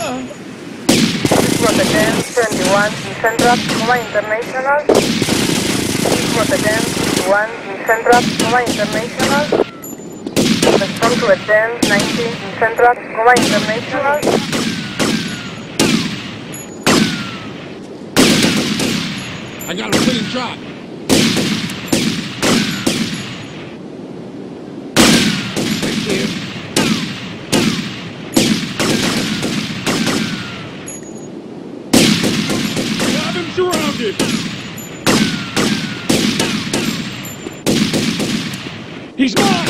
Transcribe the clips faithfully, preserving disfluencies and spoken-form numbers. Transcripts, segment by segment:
Protection twenty-one in Central, Coma International. Protection twenty-one in Central, Coma International. Respond to attend nineteen in Central, Coma International. I got a clean shot. Thank you. Surrounded! He's mine!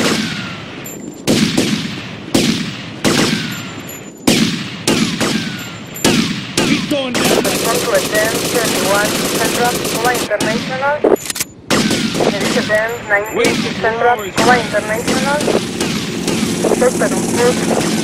He's going down! Respond to attend twenty-one Central, Coma International. Dirige attend nineteen Central, Coma International. Sector on foot.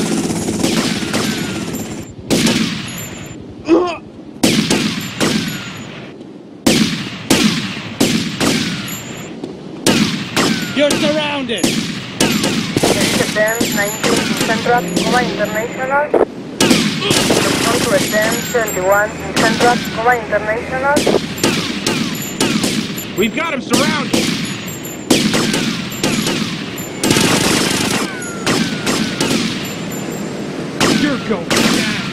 You're surrounded! Dirige attend nineteen Central, Coma International. Respond to attend twenty-one Central, Coma International. We've got him surrounded! You're going down!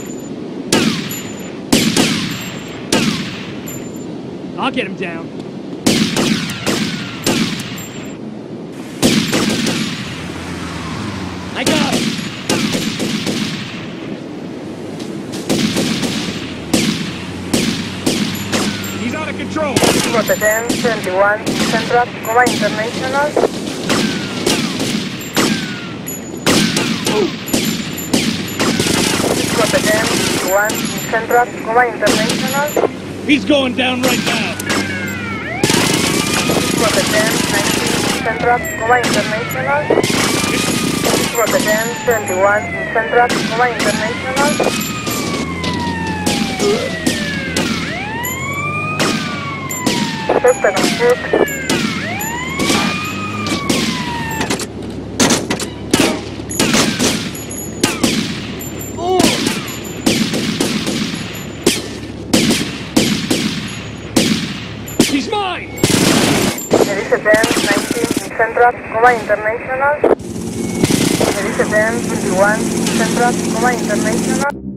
I'll get him down. I got him! He's out of control! Protection twenty-one Central, Coma International. Protection twenty-one Central, Coma International. He's going down right now! Protection nineteen Central, Coma International. Protection twenty-one Central, Coma International. Sector on foot. He's mine! Dirige attend nineteen Central, Coma International. Dirige attend twenty-one Central, Coma International.